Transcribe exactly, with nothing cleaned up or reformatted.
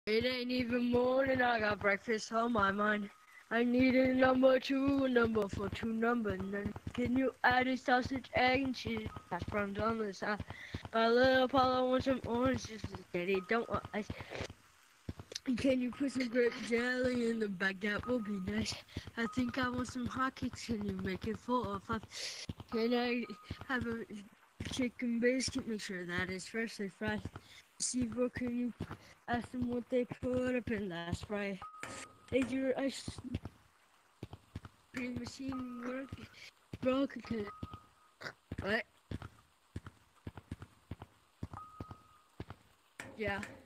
It ain't even morning, I got breakfast on my mind. I need a number two, a number for two number nine. Can you add a sausage, egg, and cheese? Hash browns on the side. My little Apollo wants some oranges, daddy don't want ice. Can you put some grape jelly in the bag? That will be nice. I think I want some hotcakes. Can you make it four or five? Can I have a chicken biscuit? Make sure that is freshly fried. Receiver, can you ask them what they put up in last Friday? Is your ice cream machine working? Broken? What? Yeah.